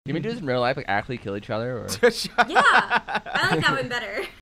You mean do this in real life, like actually kill each other, or? Yeah, I like that one better.